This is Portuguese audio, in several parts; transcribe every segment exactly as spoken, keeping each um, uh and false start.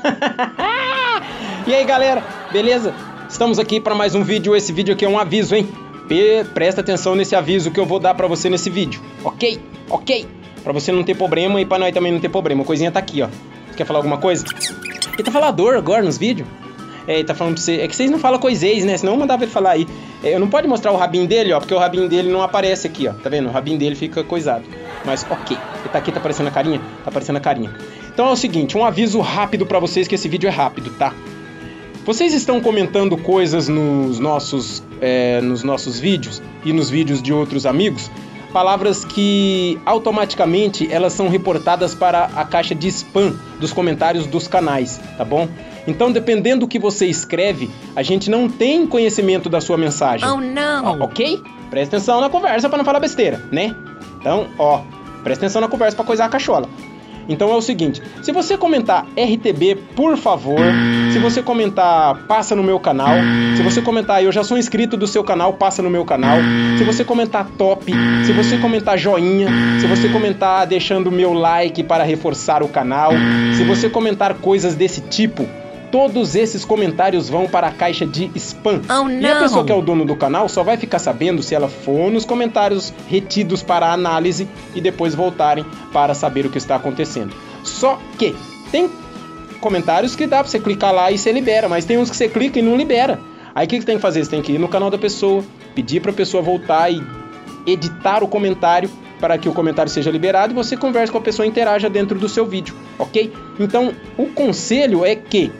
E aí galera, beleza? Estamos aqui para mais um vídeo. Esse vídeo aqui é um aviso, hein? Presta atenção nesse aviso que eu vou dar para você nesse vídeo, ok? Ok? Para você não ter problema e para nós também não ter problema. A coisinha tá aqui, ó. Você quer falar alguma coisa? Ele tá falador agora nos vídeos. É, ele tá falando pra você. É que vocês não falam coisês, né? Senão eu mandava ele falar aí. É, eu não pode mostrar o rabinho dele, ó, porque o rabinho dele não aparece aqui, ó. Tá vendo? O rabinho dele fica coisado. Mas ok. Ele tá aqui, tá aparecendo a carinha? Tá aparecendo a carinha. Então é o seguinte, um aviso rápido pra vocês, que esse vídeo é rápido, tá? Vocês estão comentando coisas nos nossos, é, nos nossos vídeos e nos vídeos de outros amigos, palavras que automaticamente elas são reportadas para a caixa de spam dos comentários dos canais, tá bom? Então, dependendo do que você escreve, a gente não tem conhecimento da sua mensagem. Oh, não! Ó, ok? Presta atenção na conversa para não falar besteira, né? Então, ó, presta atenção na conversa para coisar a cachola. Então é o seguinte, se você comentar R T B, por favor, se você comentar passa no meu canal, se você comentar eu já sou inscrito do seu canal, passa no meu canal, se você comentar top, se você comentar joinha, se você comentar deixando o meu like para reforçar o canal, se você comentar coisas desse tipo, todos esses comentários vão para a caixa de spam. Oh, e a pessoa que é o dono do canal só vai ficar sabendo se ela for nos comentários retidos para análise e depois voltarem para saber o que está acontecendo. Só que tem comentários que dá para você clicar lá e você libera, mas tem uns que você clica e não libera. Aí o que você tem que fazer? Você tem que ir no canal da pessoa, pedir para a pessoa voltar e editar o comentário para que o comentário seja liberado e você converse com a pessoa e interaja dentro do seu vídeo, ok? Então, o conselho é que...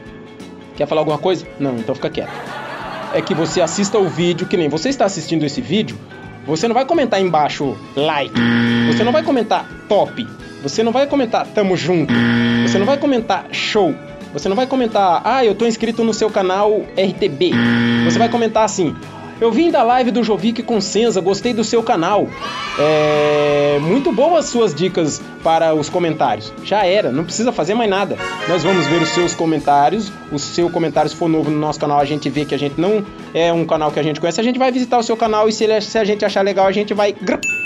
Quer falar alguma coisa? Não, então fica quieto. É que você assista o vídeo, que nem você está assistindo esse vídeo, você não vai comentar embaixo like, você não vai comentar top, você não vai comentar tamo junto, você não vai comentar show, você não vai comentar, ah, eu tô inscrito no seu canal R T B, você vai comentar assim, eu vim da live do Jovic com Senza, gostei do seu canal. É... Muito boas suas dicas para os comentários. Já era, não precisa fazer mais nada. Nós vamos ver os seus comentários. O seu comentário, se for novo no nosso canal, a gente vê que a gente não é um canal que a gente conhece. A gente vai visitar o seu canal e se, ele, se a gente achar legal, a gente vai...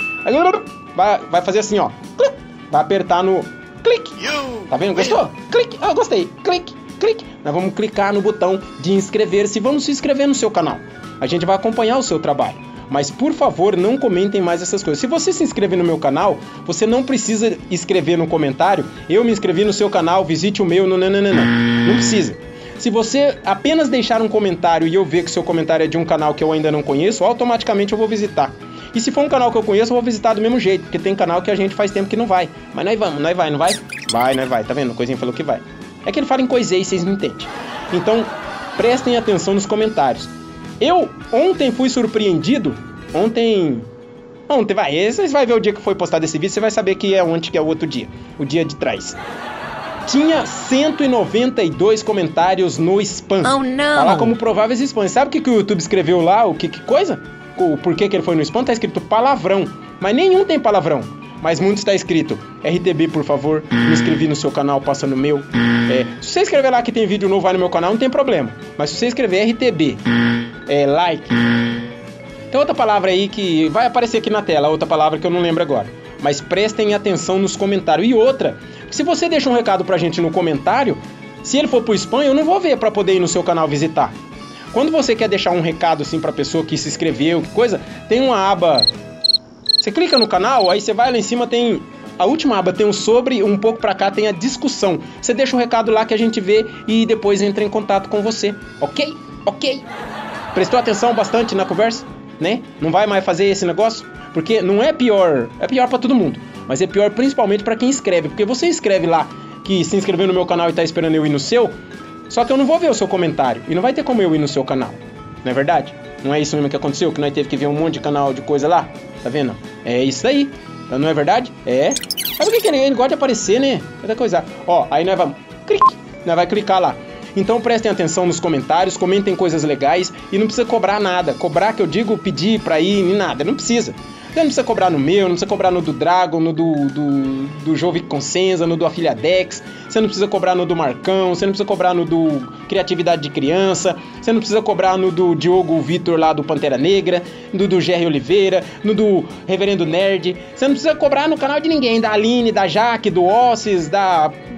Vai, vai fazer assim, ó. Vai apertar no clique. Tá vendo? Gostou? Clique. Ah, gostei. Clique, clique. Nós vamos clicar no botão de inscrever-se. Vamos se inscrever no seu canal. A gente vai acompanhar o seu trabalho. Mas, por favor, não comentem mais essas coisas. Se você se inscrever no meu canal, você não precisa escrever no comentário, eu me inscrevi no seu canal, visite o meu, não, não, não, não, não. Não precisa. Se você apenas deixar um comentário e eu ver que o seu comentário é de um canal que eu ainda não conheço, automaticamente eu vou visitar. E se for um canal que eu conheço, eu vou visitar do mesmo jeito, porque tem canal que a gente faz tempo que não vai. Mas nós vamos, nós vai, não vai? Vai, nós vai, tá vendo? O Coisinha falou que vai. É que ele fala em coisei, vocês não entendem. Então, prestem atenção nos comentários. Eu ontem fui surpreendido, ontem, ontem vai, vocês vão ver o dia que foi postado esse vídeo, você vai saber que é ontem, que é o outro dia, o dia de trás. Tinha cento e noventa e dois comentários no spam. Oh, não! Tá lá como prováveis spam. Sabe o que, que o YouTube escreveu lá, o que, que coisa? O porquê que ele foi no spam? Tá escrito palavrão, mas nenhum tem palavrão. Mas muitos está escrito R T B, por favor, me inscrevi no seu canal, passa no meu. É, se você escrever lá que tem vídeo novo, vai no meu canal, não tem problema. Mas se você escrever R T B, é, like, tem outra palavra aí que vai aparecer aqui na tela, outra palavra que eu não lembro agora. Mas prestem atenção nos comentários. E outra, se você deixa um recado pra gente no comentário, se ele for pro spam, eu não vou ver pra poder ir no seu canal visitar. Quando você quer deixar um recado assim pra pessoa que se inscreveu, que coisa, tem uma aba... Você clica no canal, aí você vai lá em cima, tem a última aba, tem um sobre, um pouco pra cá tem a discussão. Você deixa um recado lá que a gente vê e depois entra em contato com você, ok? Ok? Prestou atenção bastante na conversa, né? Não vai mais fazer esse negócio? Porque não é pior, é pior pra todo mundo, mas é pior principalmente pra quem escreve, porque você escreve lá que se inscreveu no meu canal e tá esperando eu ir no seu, só que eu não vou ver o seu comentário e não vai ter como eu ir no seu canal, não é verdade? Não é isso mesmo que aconteceu? Que nós teve que ver um monte de canal de coisa lá? Tá vendo? É isso aí. Não é verdade? É. Sabe por que ele gosta de aparecer, né? Cada coisa. Ó, aí nós vamos... Clique. Nós vai clicar lá. Então prestem atenção nos comentários, comentem coisas legais e não precisa cobrar nada. Cobrar que eu digo pedir pra ir, nem nada. Não precisa. Você não precisa cobrar no meu, não precisa cobrar no do Dragon, no do, do, do Jovic com Senza, no do Afiliadex, você não precisa cobrar no do Marcão, você não precisa cobrar no do Criatividade de Criança, você não precisa cobrar no do Diogo Vitor lá do Pantera Negra, no do Gerry Oliveira, no do Reverendo Nerd, você não precisa cobrar no canal de ninguém, da Aline, da Jaque, do Ossis, da,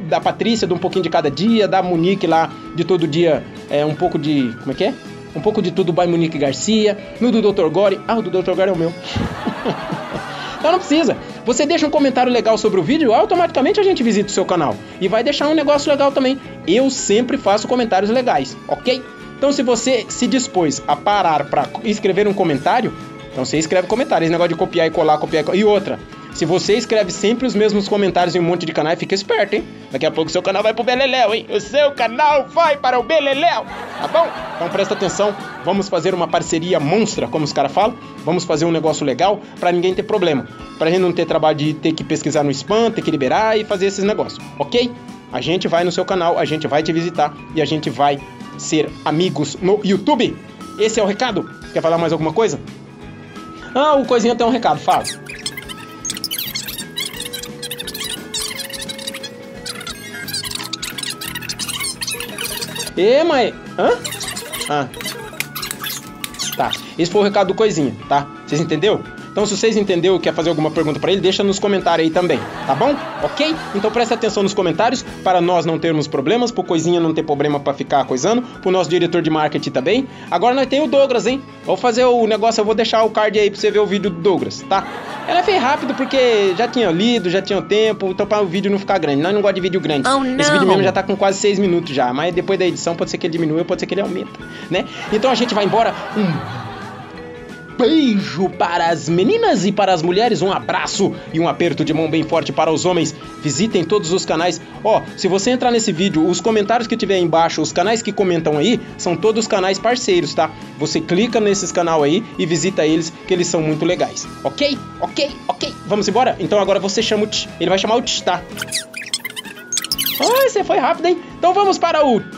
da Patrícia, de um pouquinho de cada dia, da Monique lá, de todo dia, é, um pouco de... Como é que é? Um pouco de tudo by Monique Garcia, no do doutor Gore. Ah, o do doutor Gore é o meu. Então não precisa. Você deixa um comentário legal sobre o vídeo, automaticamente a gente visita o seu canal. E vai deixar um negócio legal também. Eu sempre faço comentários legais, ok? Então se você se dispôs a parar para escrever um comentário, então você escreve comentário. Esse negócio de copiar e colar, copiar e colar. E outra, se você escreve sempre os mesmos comentários em um monte de canais, fica esperto, hein? Daqui a pouco o seu canal vai pro Beleléu, hein? O seu canal vai para o Beleléu, tá bom? Então presta atenção, vamos fazer uma parceria monstra, como os caras falam. Vamos fazer um negócio legal pra ninguém ter problema. Pra gente não ter trabalho de ter que pesquisar no spam, ter que liberar e fazer esses negócios, ok? A gente vai no seu canal, a gente vai te visitar e a gente vai ser amigos no YouTube. Esse é o recado. Quer falar mais alguma coisa? Ah, o Coisinha tem um recado, fala. Ê, mãe. Hã? Ah. Tá. Esse foi o recado do Coisinha, tá? Vocês entenderam? Então, se vocês entenderam e quer fazer alguma pergunta pra ele, deixa nos comentários aí também, tá bom? Ok? Então presta atenção nos comentários para nós não termos problemas, pro Coisinha não ter problema pra ficar coisando, pro nosso diretor de marketing também. Agora nós temos o Douglas, hein? Vou fazer o negócio, eu vou deixar o card aí pra você ver o vídeo do Douglas, tá? Ela fez rápido porque já tinha lido, já tinha tempo, então para o vídeo não ficar grande. Nós não gostamos de vídeo grande. Oh, esse vídeo mesmo já tá com quase seis minutos já, mas depois da edição pode ser que ele diminua, pode ser que ele aumente, né? Então a gente vai embora. Um beijo para as meninas e para as mulheres, um abraço e um aperto de mão bem forte para os homens. Visitem todos os canais. Ó, se você entrar nesse vídeo, os comentários que tiver aí embaixo, os canais que comentam aí, são todos canais parceiros, tá? Você clica nesses canal aí e visita eles, que eles são muito legais. Ok? Ok? Ok? Vamos embora? Então agora você chama o Tch. Ele vai chamar o Tch, tá? Ah, você foi rápido, hein? Então vamos para o